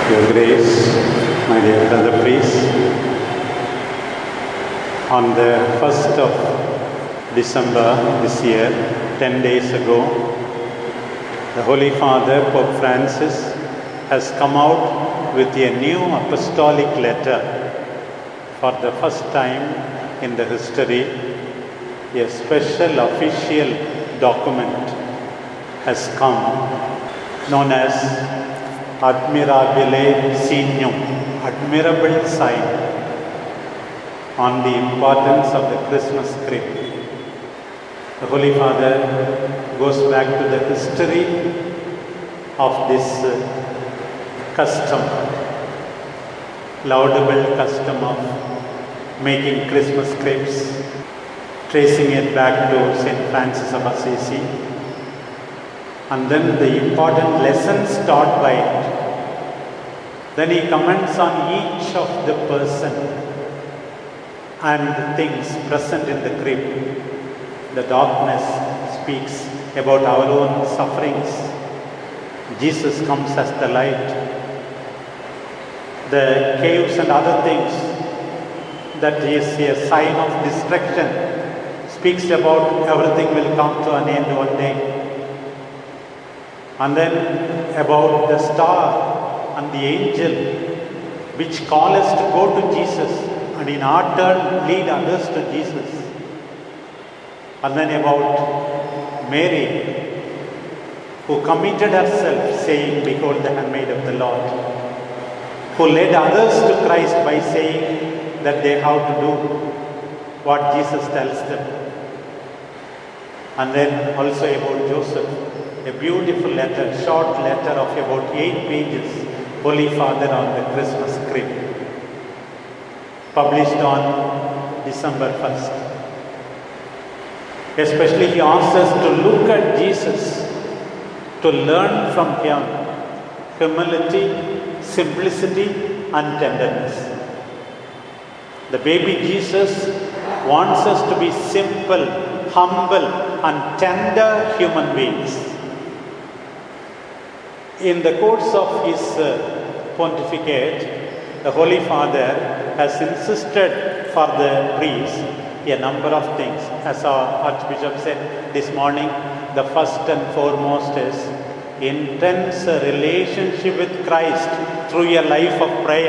Your Grace, my dear brother priest, on the 1st of December this year, 10 days ago, the Holy Father, Pope Francis, has come out with a new apostolic letter. For the first time in the history, a special official document has come, known as Admirabile Signum, admirable sign, on the importance of the Christmas crib. The Holy Father goes back to the history of this custom, laudable custom of making Christmas cribs, tracing it back to St. Francis of Assisi, and then the important lessons taught by it. Then he comments on each of the person and the things present in the crib. The darkness speaks about our own sufferings. Jesus comes as the light. The caves and other things, that is a sign of destruction, speaks about everything will come to an end one day. And then about the star and the angel which call us to go to Jesus and in our turn lead others to Jesus. And then about Mary, who committed herself saying, "Behold the handmaid of the Lord," who led others to Christ by saying that they have to do what Jesus tells them. And then also about Joseph, a beautiful letter, short letter of about 8 pages, Holy Father on the Christmas crib, published on December 1st. Especially he asks us to look at Jesus, to learn from him humility, simplicity and tenderness. The baby Jesus wants us to be simple, humble and tender human beings. In the course of his pontificate, the Holy Father has insisted for the priests a number of things. As our Archbishop said this morning, the first and foremost is intense relationship with Christ through a life of prayer.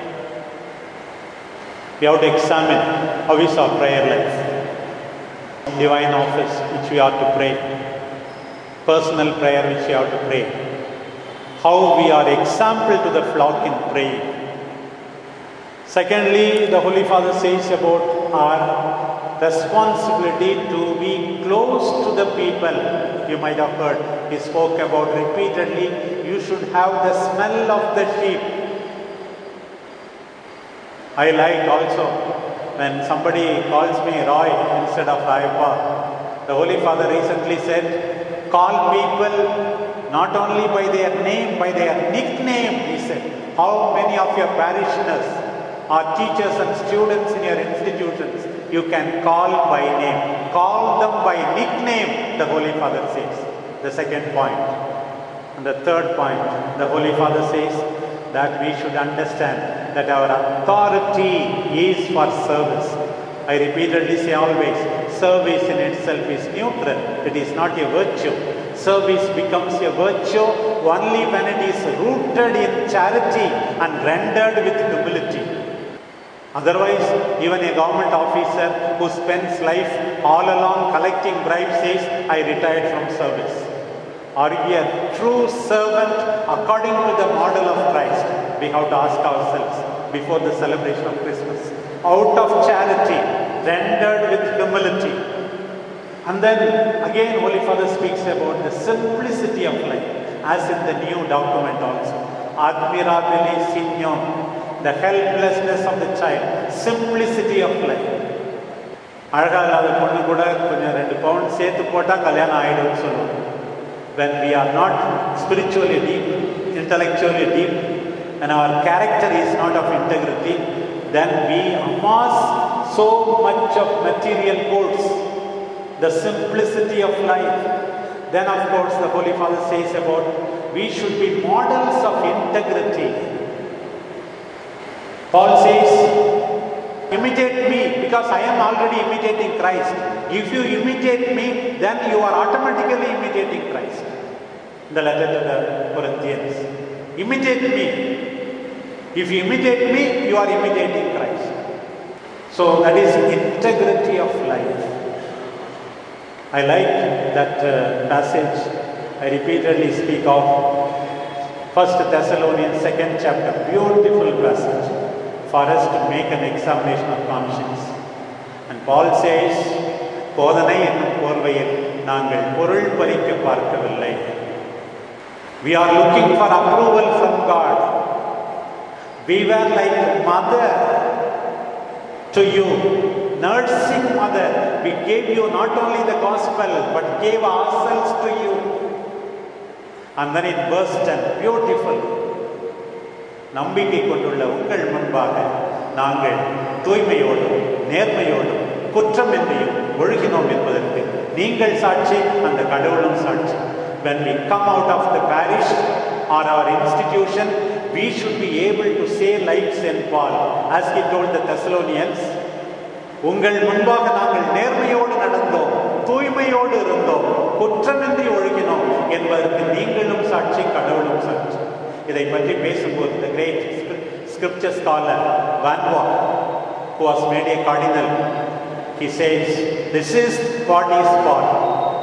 We have to examine how is our prayer life. Divine office which we are to pray. Personal prayer which we have to pray. How we are example to the flock in praying. Secondly, the Holy Father says about our responsibility to be close to the people. You might have heard, he spoke about repeatedly, you should have the smell of the sheep. I like also when somebody calls me Roy instead of Rayappa. The Holy Father recently said, call people not only by their name, by their nickname, he said. How many of your parishioners are teachers and students in your institutions you can call by name? Call them by nickname, the Holy Father says. The second point. And the third point, the Holy Father says that we should understand that our authority is for service. I repeatedly say always, service in itself is neutral. It is not a virtue. Service becomes a virtue only when it is rooted in charity and rendered with humility. Otherwise, even a government officer who spends life all along collecting bribes says, I retired from service. Are you a true servant according to the model of Christ? We have to ask ourselves before the celebration of Christmas. Out of charity, rendered with humility. And then again Holy Father speaks about the simplicity of life, as in the new document also. Admirabile Signum, the helplessness of the child, simplicity of life. When we are not spiritually deep, intellectually deep, and our character is not of integrity, then we amass so much of material goods. The simplicity of life. Then of course the Holy Father says about we should be models of integrity. Paul says, imitate me because I am already imitating Christ. If you imitate me, then you are automatically imitating Christ. The letter to the Corinthians. Imitate me. If you imitate me, you are imitating Christ. So that is integrity of life. I like that passage. I repeatedly speak of 1 Thessalonians 2nd chapter. Beautiful passage for us to make an examination of conscience. And Paul says, போதனை என்னும் போர்வையில் நாங்கள் பொருள் பறிக்க பார்க்கவில்லை. We are looking for approval from God. We were like mother to you, nursing mother. We gave you not only the gospel, but gave ourselves to you. And then it burst and beautiful. நம்பிக்கை கொண்டுள்ள உங்கள் முன்பாக நாங்கள் தூய்மையோடும் நேர்மையோடும் குற்றமின்றியும் ஒழுகினோம் என்பதற்கு நீங்கள் சாட்சி, அந்த கடவுளும் சாட்சி. When we come out of the parish or our institution, we should be able to say like St. Paul, as he told the Thessalonians, உங்கள் முன்பாக நாங்கள் நேர்மையோடு நடந்தோம், தூய்மையோடு இருந்தோம், குற்றமின்றி ஒழுகினோம் என்பதற்கு நீங்களும் சாட்சி, கடவுளும் சாட்சி. இதை பற்றி பேசும்போது the great scripture scholar Van Vogt, who was made a cardinal, he says, this is what is called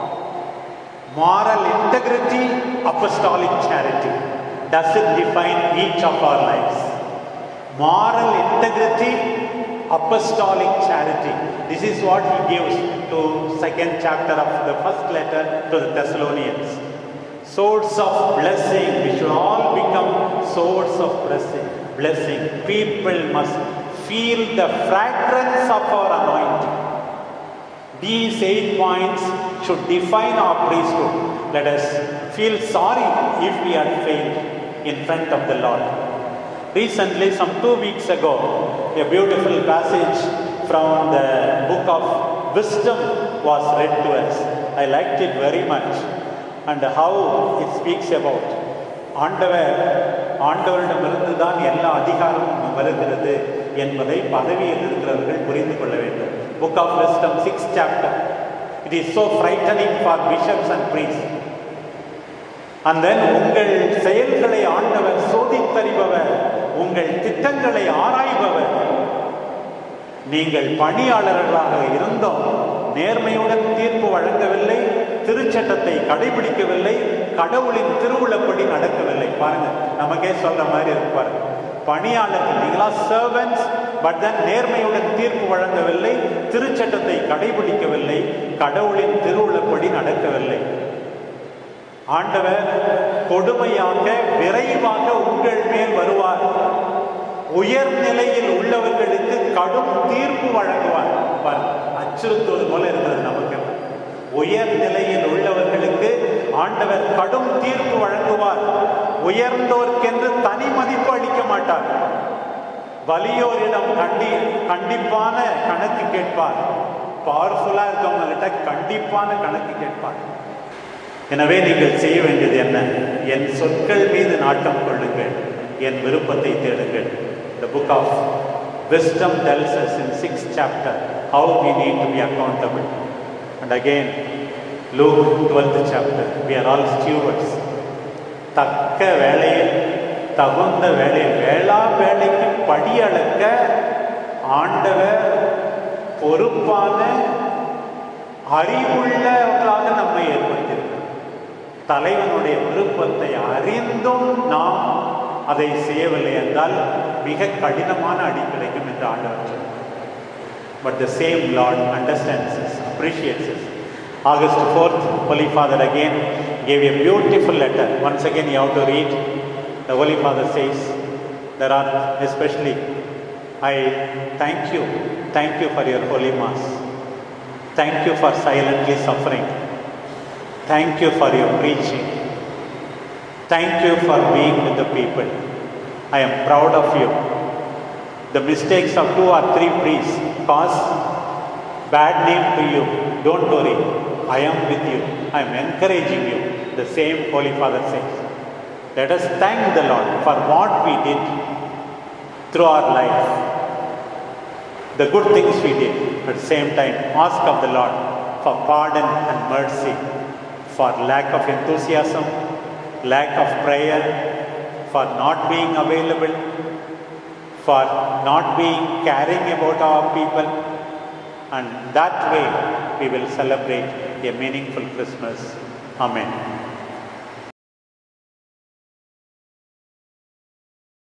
moral integrity, apostolic charity. Does it define each of our lives? Moral integrity, apostolic charity. This is what he gives to 2nd chapter of the 1st letter to the Thessalonians. Source of blessing. We should all become source of blessing. People must feel the fragrance of our anointing. These 8 points should define our priesthood. Let us feel sorry if we had failed in front of the Lord. Recently, some 2 weeks ago, a beautiful passage from the book of Wisdom was read to us. I liked it very much. And how it speaks about ஆண்டவரிடமிருந்து தான் எல்லா அதிகாரமும் வருகிறது என்பதை பதவியில் இருக்கிறவர்கள் புரிந்து கொள்ள வேண்டும். Book of Wisdom, 6th chapter. It is so frightening for bishops and priests. And then உங்கள் செயல்களை ஆண்டவர் சோதித்தறிபவர், உங்கள் திட்டங்களை ஆராய்பவர். நீங்கள் பணியாளர்களாக இருந்தோம், நேர்மையுடன் தீர்ப்பு வழங்கவில்லை, திருச்சட்டத்தை கடைபிடிக்கவில்லை, கடவுளின் திருவுளப்படி நடக்கவில்லை. பாருங்க, நமக்கே சொல்ற மாதிரி இருப்பாரு. பணியாளர்கள் நீங்களா சர்வன்ட்ஸ், பட் தென் நேர்மையுடன் தீர்ப்பு வழங்கவில்லை, திருச்சட்டத்தை கடைபிடிக்கவில்லை, கடவுளின் திருவுளப்படி நடக்கவில்லை. ஆண்டவர் கொடுமையாக விரைவாக உங்கள் மேல் வருவார். உயர்நிலையில் உள்ளவர்களுக்கு கடும் தீர்ப்பு வழங்குவார். அச்சுறுத்துவது போல இருக்கிறது நமக்கு. உயர் நிலையில் உள்ளவர்களுக்கு ஆண்டவர் கடும் தீர்ப்பு வழங்குவார். உயர்ந்தோர்க்கென்று தனி மதிப்பு அளிக்க மாட்டார். வலியோரிடம் கண்டிப்பான கணக்கு கேட்பார். பவர்ஃபுல்லா இருக்கவங்க கிட்ட கண்டிப்பான கணக்கு கேட்பார். எனவே நீங்கள் செய்ய வேண்டியது என்ன? என் சொற்கள் மீது நாட்டம் கொள்ளுங்கள், என் விருப்பத்தை தேடுங்கள். The book of Wisdom tells us in 6th chapter how we need to be accountable. And again, Luke 12th chapter, we are all stewards. தக்க வேளையில், தகுந்த வேளையில், வேளா வேலைக்கு படியளக்க ஆண்டவர் பொறுப்பான அறிவுள்ளவர்களாக நம்மை ஏற்படுத்தியிருக்கிறார். தலைவனுடைய விருப்பத்தை அறிந்தும் நாம் அதை செய்யவில்லை என்றால் மிக கடினமான அடி கிடைக்கும் என்று ஆண்டவர் சொன்னார். But the same Lord understands us, appreciates us. August 4th, Holy Father again gave a beautiful letter. Once again you have to read. The Holy Father says, there are especially, I thank you for your Holy Mass. Thank you for silently suffering. Thank you for your preaching. Thank you for being with the people. I am proud of you. The mistakes of 2 or 3 priests cause bad name to you. Don't worry. I am with you. I am encouraging you. The same Holy Father says. Let us thank the Lord for what we did. through our life. The good things we did, at the same time, ask of the Lord for pardon and mercy, for lack of enthusiasm, lack of prayer, for not being available, for not being caring about our people, and that way we will celebrate a meaningful Christmas. Amen.